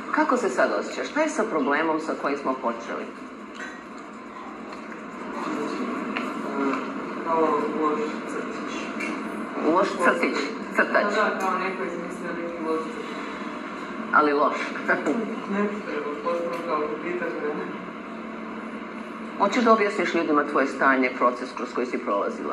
Kako se sad osjećaš? Šta je sa problemom sa kojim smo počeli? Kao loš crtić. Loš crtić? Crtač? Da, kao neko izmislio neki loš crtić. Ali loš. Ne treba, potpuno kao gubitak vremena. Hoćeš da objasniš ljudima tvoje stanje, proces kroz koji si prolazila?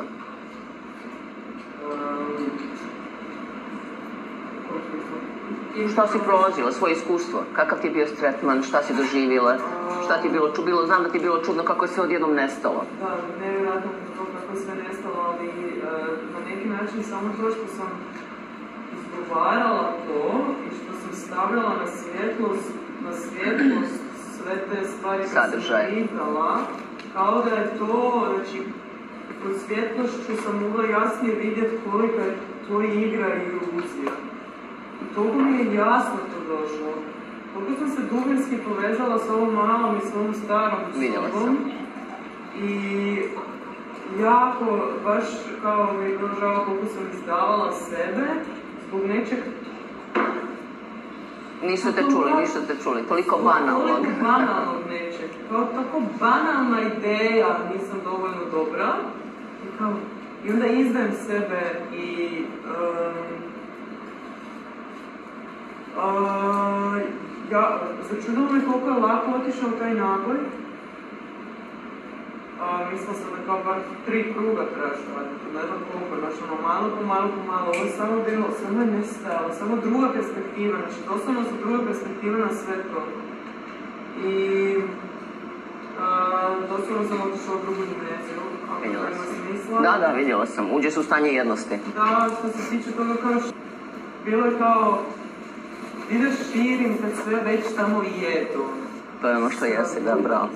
Šta si prolazila, svoje iskustvo? Kakav ti je bio tretman, šta si doživjela? Šta ti je bilo čudno? Znam da ti je bilo čudno kako je sve odjednom nestalo. Da, nevjerojatno kako je sve nestalo, ali na neki način samo to što sam izgovarala to i što sam stavljala na svjetlost sve te stvari koje sam pitala, kao da je to, znači, kroz svjetlošću sam mogla jasnije vidjeti kolika je to igra i iluzija. I toliko mi je jasno to došlo. Toliko sam se dubinski povezala s ovom malom i s ovom starom sobom. I jako, baš kao mi je bilo žao koliko sam izdavala sebe zbog nečeg. Nisu te čuli, toliko banalnog. Toliko banalnog nečeg. Kao tako banalna ideja, nisam dovoljno dobra. I onda izdajem sebe i začudilo me koliko je lako otišao taj naboj. Mislila sam da kao bar 3 kruga trebaš raditi, ne znam koliko, znači malo po malo, ovo je samo bilo, samo je nestajalo, samo druga perspektiva, znači doslovno su druga perspektiva na sve to. I doslovno sam otišla u drugu dimenziju, ako to ima smisla. Da, vidjela sam, uđeš u stanje jednosti. Da, što se tiče toga kao bilo je kao, ideš širim kad sve već tamo i je to. To je ono što jesi, da, bravo.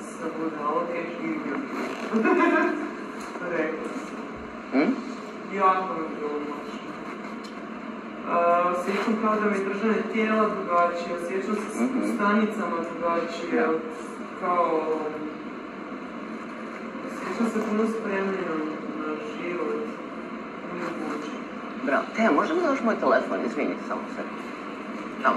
Rekla sam. Jako mi je bilo moćno. Osjećam kao da mi je držanje tijela drugačije, osjećam se s stanicama drugačije, kao... Osjećam se puno spremljeno na život. Bravo. Teo, možda mi daš moj telefon, izvini, samo se. Tamo.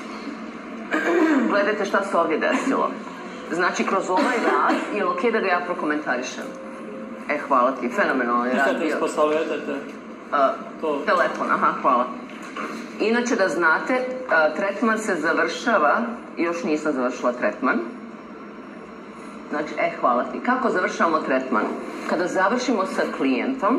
Gledajte šta se ovdje desilo. Znači, kroz ovaj rad je okej da ga ja prokomentarišem. Hvala ti, fenomenalno je rad bio. Šta te posavjetujete? Telefon, hvala. Inače da znate, tretman se završava, još nisam završila tretman. Znači, hvala ti. Kako završavamo tretman? Kada završimo sa klijentom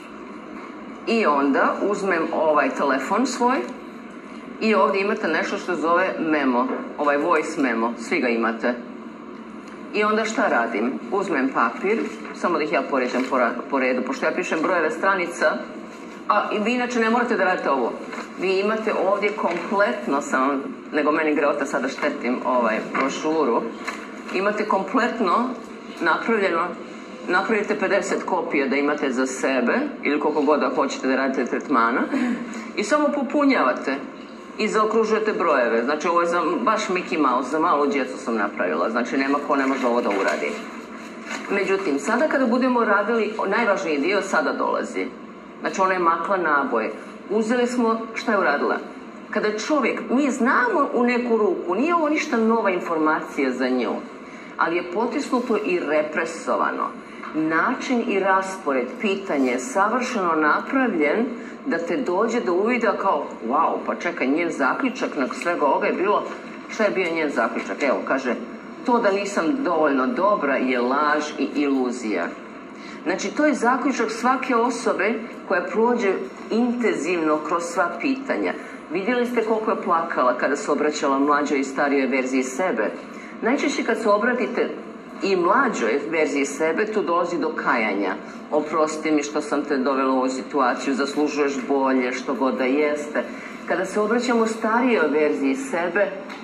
i onda uzmem ovaj telefon svoj i ovdje imate nešto što se zove memo, ovaj voice memo, svi ga imate. I onda šta radim? Uzmem papir, samo da ih ja poređam po redu, pošto ja pišem brojeve stranica, a vi inače ne morate da radite ovo. Vi imate ovdje kompletno, nego meni greota sada štetim brošuru, imate kompletno napravljeno, napravite 50 kopija da imate za sebe, ili koliko god da hoćete da radite tretmana, i samo popunjavate i zaokružujete brojeve. Znači ovo je za baš Mickey Mouse, za malu djecu sam napravila, znači nema ko ne može ovo da uradi. Međutim, sada kada budemo radili, najvažniji dio sada dolazi. Znači ona je makla naboj. Uzeli smo, šta je uradila? Kada čovjek, mi znamo u neku ruku, nije ovo ništa nova informacija za nju, ali je potisnuto i represovano. Način i raspored pitanja je savršeno napravljen da te dođe do uvida kao, wow, pa čekaj, njen zaključak nakon svega ovoga je bilo, šta je bio njen zaključak? Evo, kaže, to da nisam dovoljno dobra je laž i iluzija. Znači, to je zaključak svake osobe koja prođe intenzivno kroz sva pitanja. Vidjeli ste koliko je plakala kada se obraćala mlađoj i starijoj verziji sebe. Najčešće kad se obratite i mlađoj verziji sebe, tu dolazi do kajanja. Oprosti mi što sam te dovela u ovu situaciju, zaslužuješ bolje, što god da jeste. Kada se obraćamo starijoj verziji sebe,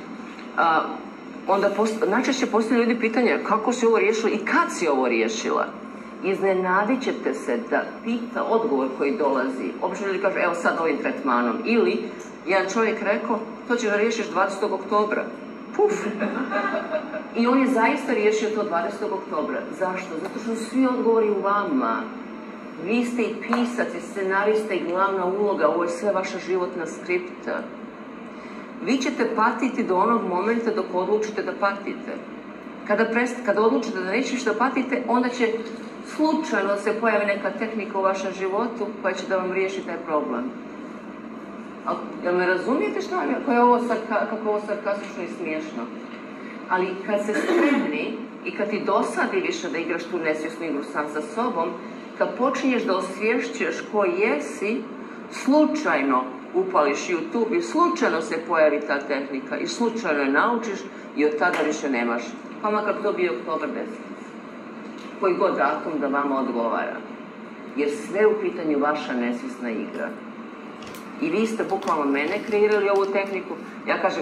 onda najčešće postoje ljudi pitanje kako si ovo riješila i kad si ovo riješila. Iznenadit ćete se da pita odgovor koji dolazi. Obično ljudi kaže, evo sad ovim tretmanom. Ili, jedan čovjek rekao, to ćeš da riješiš 20. oktobra. Puf! I on je zaista riješio to 20. oktobra. Zašto? Zato što su svi odgovori u vama. Vi ste i pisac, i scenarista, i glavna uloga. Ovo je sve vaša životna skripta. vi ćete patiti do onog momenta dok odlučite da patite. Kada odlučite da neće da patite, onda će slučajno se pojavi neka tehnika u vašem životu koja će da vam riješi taj problem. Jel me razumijete kako je ovo sarkastično i smiješno? Ali kad se spremni i kad ti dosadi više da igraš tu nesvjesnu igru sam sa sobom, kad počinješ da osvješćuješ ko jesi, slučajno upališ YouTube i slučajno se pojavi ta tehnika i slučajno je naučiš i od tada više nemaš. Pa makar to bio oktobar 10. Koji god datum da vama odgovara. Jer sve u pitanju vaša nesvjesna igra. I vi ste bukvalno mene kreirali ovu tehniku, ja kažem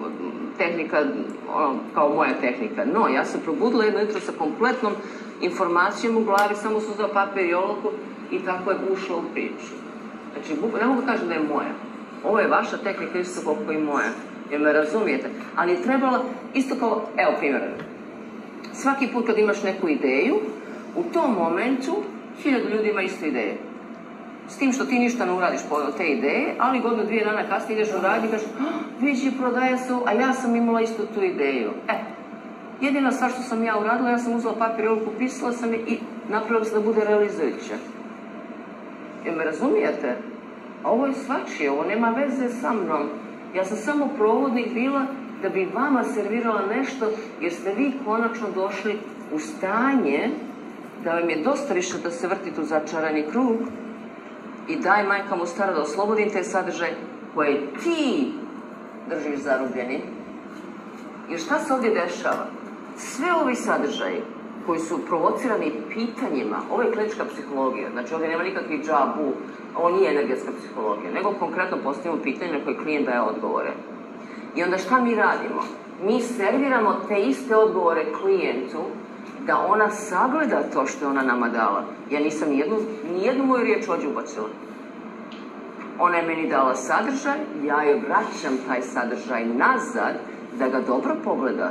kao moja tehnika. No, ja sam probudila jedno jutro sa kompletnom informacijom u glavi, samo sam uzela papir i olovku i tako je ušla u priču. Znači, ne mogu kažem da je moja. Ovo je vaša tehnika isto koliko i moja. Jer me razumijete. Ali je trebala, isto kao, evo primjer, svaki put kad imaš neku ideju, u tom momentu 1000 ljudi ima istu ideju. S tim što ti ništa ne uradiš po te ideje, ali godinu, 2 dana kasnije ideš u rad i kažeš, vidi, prodaje se, a ja sam imala istu tu ideju. Jedina stvar što sam ja uradila, ja sam uzela papir i olovku, pisala sam je i napravila se da bude realizujuće. Jer me razumijete? Ovo je svačije, ovo nema veze sa mnom. Ja sam samo provodnik bila da bi vama servirala nešto, jer ste vi konačno došli u stanje da vam je dosta više da se vrtite u začarani krug i daj majka mu stara da oslobodim te sadržaje koje ti držiš zarobljeni. Jer šta se ovdje dešava? Sve ovi sadržaji koji su provocirani pitanjima, ovo je klinička psihologija, znači ovdje nema nikakvih džabu, ovo nije energetska psihologija, nego konkretno postavimo pitanje na koje klijent daje odgovore. I onda šta mi radimo? Mi serviramo te iste odgovore klijentu da ona sagleda to što je ona nama dala. Ja nisam nijednu moju riječ ovdje ubacila. Ona je meni dala sadržaj, ja joj vraćam taj sadržaj nazad da ga dobro pogleda.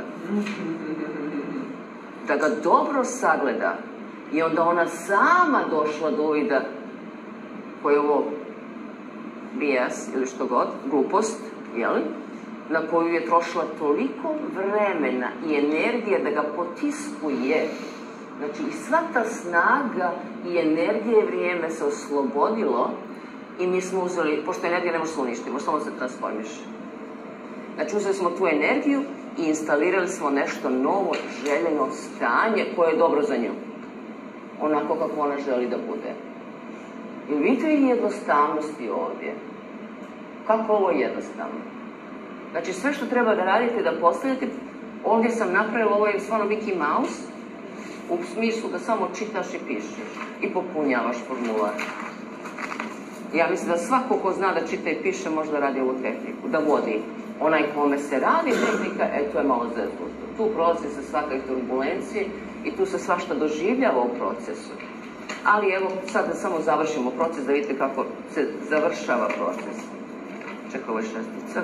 Da ga dobro sagleda. I onda ona sama došla do uvida koji je ovo BS ili što god, glupost, jeli? Na koju je trošila toliko vremena i energije da ga potiskuje. Znači, i sva ta snaga i energije i vrijeme se oslobodilo i mi smo uzeli, pošto energija ne može se uništiti, može samo se transformiše. Znači, uzeli smo tu energiju i instalirali smo nešto novo, željeno stanje koje je dobro za nju. Onako kako ona želi da bude. Jer vidite li jednostavnosti ovdje? Kako ovo je jednostavno? Znači, sve što treba da radite, da postavljate, ovdje sam napravila, ovo je stvarno Mickey Mouse, u smislu da samo čitaš i pišeš i popunjavaš formular. Ja mislim da svako ko zna da čita i piše možda radi ovu tehniku, da vodi. Onaj kome se radi tehnika, to je malo zeznuto. Tu prolazi se svakaj turbulencije i tu se svašta doživljava u procesu. Ali evo, sad da samo završimo proces, da vidite kako se završava proces. Čekaj, ovo je šestica.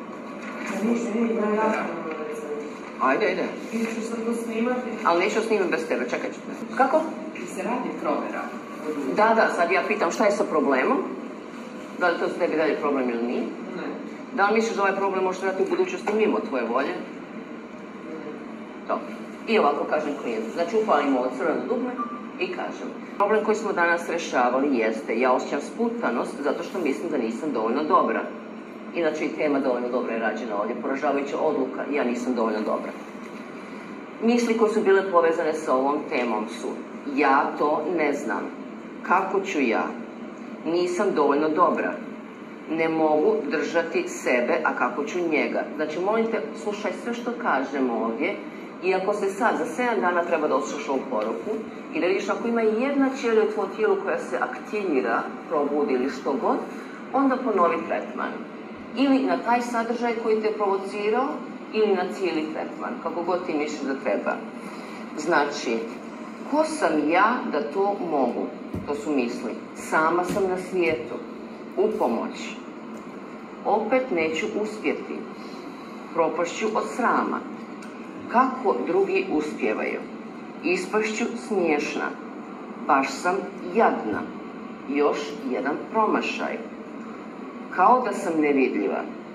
Ajde. Neću sad to snimati. Ali neću snimati bez tebe, čekaj ću. Kako? I se radi provjera. Da, sad ja pitam šta je sa problemom. Da li to s tebi dalje problem ili nije? Ne. Da li misliš da ovaj problem možeš raditi u budućnosti mimo tvoje volje? Dobro. I ovako kažem klijentu. Znači upalimo ovo crveno dugme i kažem. Problem koji smo danas rešavali jeste, ja osjećam sputanost zato što mislim da nisam dovoljno dobra. Inače i tema dovoljno dobra je rađena ovdje. Poražavajuća odluka, ja nisam dovoljno dobra. Misli koje su bile povezane sa ovom temom su, ja to ne znam. Kako ću ja? Nisam dovoljno dobra. Ne mogu držati sebe, a kako ću njega. Znači, molim te, slušaj sve što kažem ovdje, i ako se sad za 7 dana treba da oslušaš ovu poruku i da vidiš ako ima jedna ćelija u tvojom tijelu koja se aktivira, probudi ili što god, onda ponovi tretman. Ili na taj sadržaj koji te je provocirao, ili na cijeli tretman, kako god ti misliš da treba. Znači, ko sam ja da to mogu? To su misli. Sama sam na svijetu. U pomoć. Opet neću uspjeti. Propašću od srama. Kako drugi uspjevaju? Ispašću smiješna. Baš sam jadna. Još jedan promašaj. Kao da sam nevidljiva.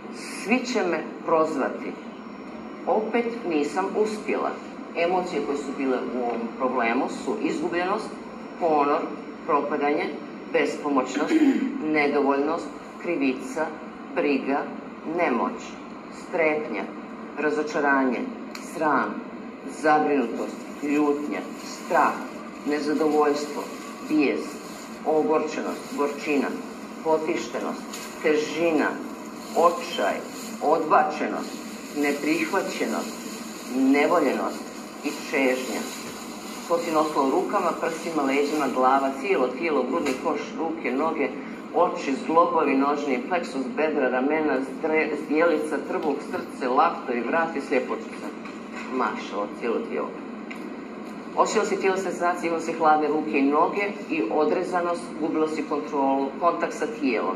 Svi će me prozvati. Opet nisam uspjela. Emocije koje su bile u ovom problemu su izgubljenost, ponor, propadanje, bespomoćnost, nedovoljnost, krivica, briga, nemoć, strepnja, razočaranje, sram, zabrinutost, ljutnja, strah, nezadovoljstvo, bijes, ogorčenost, gorčina, potištenost, težina, očaj, odbačenost, neprihvaćenost, nevoljenost i čežnja. To ti nosilo u rukama, prsima, leđima, glava, cijelo tijelo, grudni koš, ruke, noge, oči, zglobovi, nožni, pleksus, bedra, ramena, zdjelica, trbuh, srce, laktovi, vrat i sljepočica. Mašalo cijelo tijelo. Osjećala si tijelo senzacije, imala si hladne ruke i noge i odrezanost, gubila si kontrolu, kontakt sa tijelom.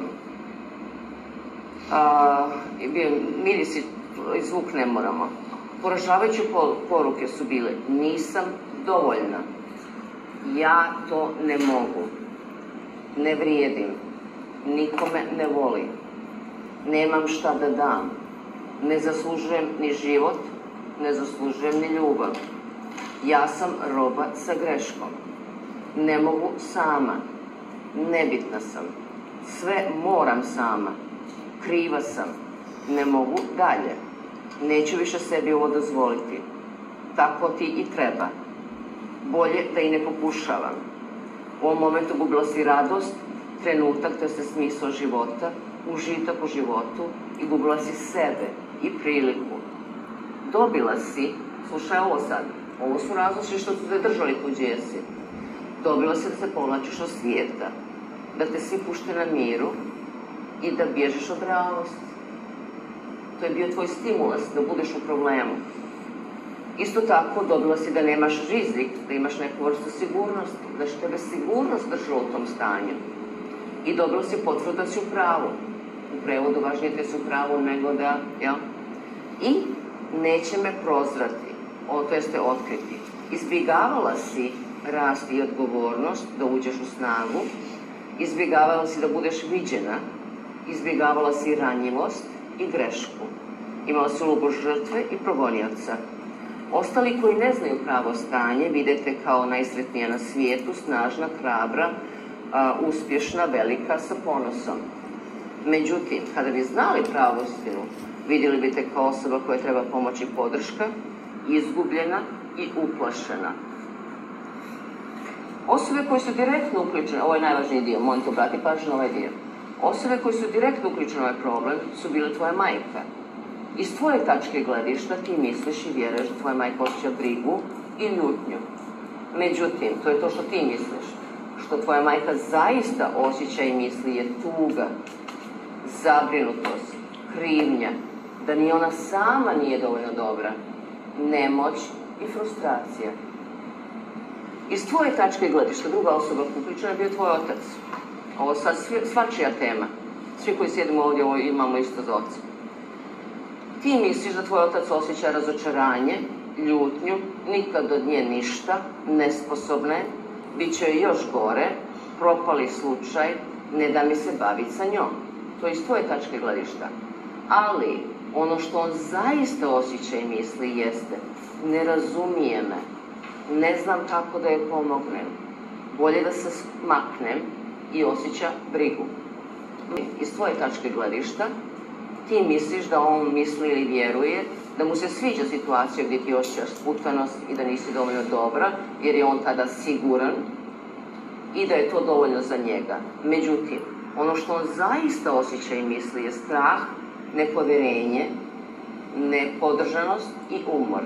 Miris i zvuk ne moramo. Poražavajuće poruke su bile: nisam dovoljna, ja to ne mogu, ne vrijedim, nikome ne volim, nemam šta da dam, ne zaslužujem ni život, ne zaslužujem ni ljubav, ja sam roba sa greškom, ne mogu sama, nebitna sam, sve moram sama, kriva sam, ne mogu dalje, neću više sebi ovo dozvoliti, tako ti i treba, bolje da i ne pokušavam. U ovom momentu gubila si radost, trenutak, to je smisao života, užitak u životu i gubila si sebe i priliku. Dobila si, slušaj ovo sad, ovo su razlozi što su te držali tu gdje si. Dobila si da se povlačiš od svijeta, da te svi pušte na miru i da bježiš od realnosti. To je bio tvoj stimulans da budeš u problemu. Isto tako dobila si da nemaš rizik, da imaš neku vrstu sigurnosti, da će tebe sigurnost držala u tom stanju. I dobila si potvrdu da si u pravu. U prevodu važnije da si u pravu nego da, jel? I neće me prozrati, to jeste otkriti. Izbjegavala si rast i odgovornost, da uđeš u snagu, izbjegavala si da budeš viđena, izbjegavala si ranjivost i grešku. Imala si ulogu žrtve i progonioca. Ostali koji ne znaju pravo stanje vidite kao najsretnija na svijetu, snažna, hrabra, uspješna, velika, sa ponosom. Međutim, kada bi znali pravu istinu, vidjeli bi te kao osoba koja treba pomoć i podrška, izgubljena i uplašena. Osobe koje su direktno uključene, ovo je najvažniji dio, molim te obrati pažnju na ovaj dio. Osobe koje su direktno uključene u ovaj problem su bile tvoja majka. Iz tvoje tačke gledišta ti misliš i vjeruješ da tvoja majka osjeća brigu i ljutnju. Međutim, to je to što ti misliš. Što tvoja majka zaista osjeća i misli je tuga, zabrinutost, krivnja, da ni ona sama nije dovoljno dobra, nemoć i frustracija. Iz tvoje tačke gledišta druga osoba uključena je bio tvoj otac. Ovo sad svačija tema. Svi koji sjedimo ovdje imamo isto za oca. Ti misliš da tvoj otac osjeća razočaranje, ljutnju, nikad od nje ništa, nesposobne, bit će još gore, propali slučaj, ne da mi se baviti sa njom. To je iz tvoje tačke gledišta. Ali ono što on zaista osjeća i misli jeste: ne razumije me, ne znam kako da je pomognem, bolje da se maknem, i osjeća brigu. Iz tvoje tačke gledišta ti misliš da on misli ili vjeruje da mu se sviđa situacija gdje ti osjećaš sputanost i da nisi dovoljno dobra, jer je on tada siguran i da je to dovoljno za njega. Međutim, ono što on zaista osjeća i misli je strah, nepovjerenje, nepodržanost i umor.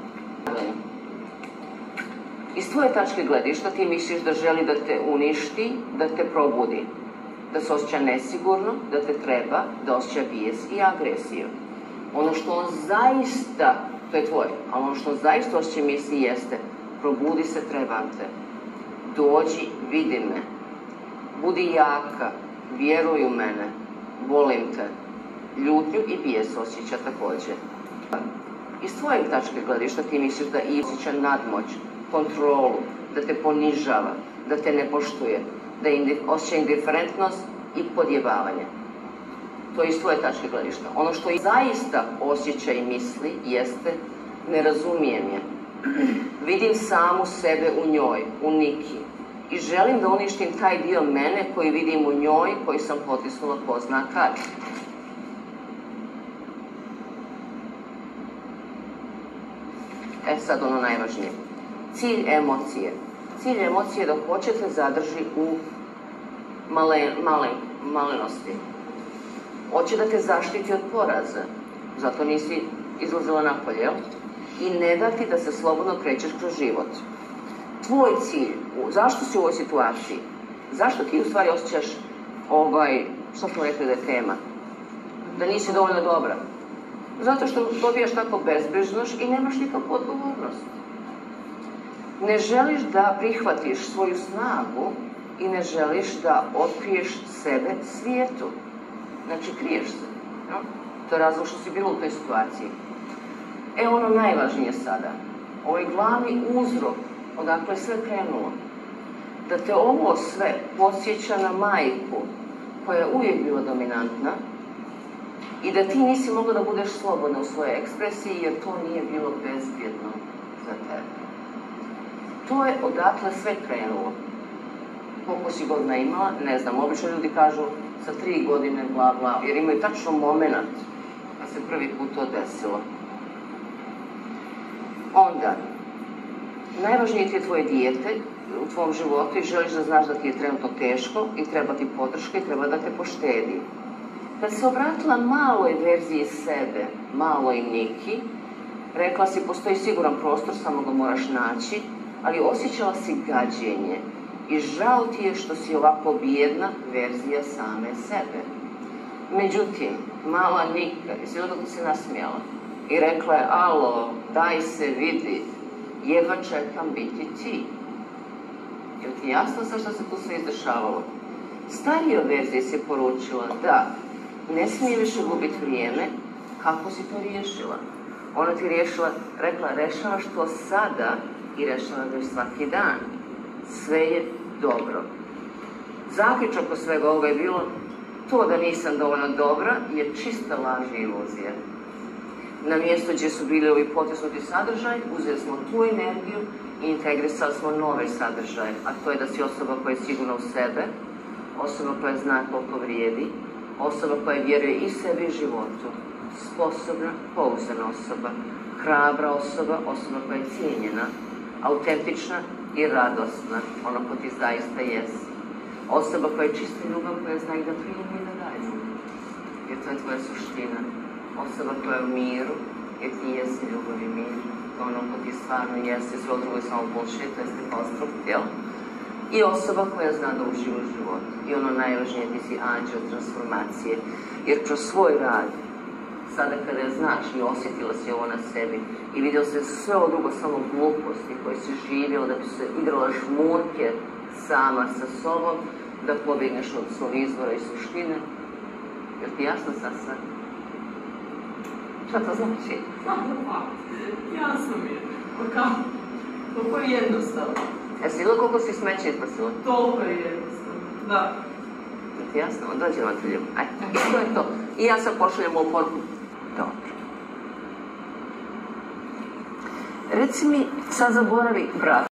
Iz tvoje tačke gledišta ti misliš da želi da te uništi, da te probudi, da se osjeća nesigurno, da te treba, da osjeća bijes i agresiju. Ono što on zaista, to je tvoje, ali ono što on zaista osjeća i misli jeste: probudi se, trebam te, dođi, vidi me, budi jaka, vjeruj u mene, volim te. Ljutnju i bijes osjeća također. Iz tvoje tačke gledišta ti misliš da i osjeća nadmoć, kontrolu, da te ponižava, da te ne poštuje, da osjeća indiferentnost i podjebavanje. To je iz tvoje tačke gledišta. Ono što i zaista osjeća i misli jeste ne razumijem je. Vidim samu sebe u njoj, u Niki. I želim da uništim taj dio mene koji vidim u njoj, koji sam potisnula ko zna kad. Sad ono najvažnije. Cilj emocije. Cilj emocije da hoćete zadrži u malenosti. Hoće da te zaštiti od poraza. Zato nisi izlazila napolje, jel? I ne da ti da se slobodno krećeš kroz život. Tvoj cilj, zašto si u ovoj situaciji? Zašto ti u stvari osjećaš što smo rekli da je tema? Da nisi dovoljno dobra. Zato što dobijaš tako bezbrižnost i nemaš nikakvu odgovornost. Ne želiš da prihvatiš svoju snagu i ne želiš da otkriješ sebe svijetu. Znači, kriješ se. No? To je razlog što si bilo u toj situaciji. Ono najvažnije sada. Ovo je glavni uzrok odakle je sve krenulo. Da te ovo sve podsjeća na majku koja je uvijek bila dominantna i da ti nisi mogla da budeš slobodna u svojoj ekspresiji jer to nije bilo bezbjedno za tebe. To je odakle sve krenulo. Koliko si godina imala, ne znam, obično ljudi kažu sa 3 godine, bla, bla, jer imaju tačno moment da se prvi put to desilo. Onda, najvažnije ti je tvoje dijete u tvom životu i želiš da znaš da ti je trenutno teško i treba ti podrška i treba da te poštedi. Kad se obratila maloj verziji sebe, maloj Niki, rekla si postoji siguran prostor, samo ga moraš naći, ali osjećala si gađenje i žao ti je što si ovako bijedna verzija same sebe. Međutim, mala Nika, jesi da ti se nasmijala i rekla je, alo, daj se vidi, jedva čekam biti ti. Je li ti jasno sad što se tu sve izdešavalo? Starija verzija si poručila da ne smije više gubiti vrijeme, kako si to riješila? Ona ti rekla, rešavaš to sada i rešavaš ga svaki dan. Sve je dobro. Zaključak od svega ovoga je bilo to da nisam dovoljno dobra je čista laž i iluzija. Na mjesto gdje su bili ovi potisnuti sadržaj, uzeli smo tu energiju i integrisali smo nove sadržaje, a to je da si osoba koja je sigurna u sebe, osoba koja zna koliko vrijedi, osoba koja vjeruje i sebi i životu, sposobna, pouzdana osoba, hrabra osoba, osoba koja je cijenjena, autentična i radosna, ono ko ti zaista jesi. Osoba koja je čista ljubav, koja zna i da primi i da daje. Jer to je tvoja suština. Osoba koja je u miru, jer ti jesi ljubav i mir. To ono ko ti stvarno jesi, sve drugo je samo bullshit, to jeste konstrukt, jel? I osoba koja zna da uživa u životu. I ono najvažnije, ti si anđeo transformacije. Jer kroz svoj rad, sada kada je znaš i osjetila si ovo na sebi i vidjela se sve ovo drugo samo gluposti koje si živjela, da bi se igrala žmurke sama sa sobom, da pobjegneš od svog izvora i suštine. Jer ti jasno sad sve? Šta to znači? Jasno mi je. Toliko je jednostavno. Jesi vidjela koliko si smeće izbacila? Toliko je jednostavno, da. Je ti jasno? Dođe vam te ljubav. Ajde, i to je to. I ja sad pošaljem ovu poruku. Dobro. Reci mi, sad zaboravi brat.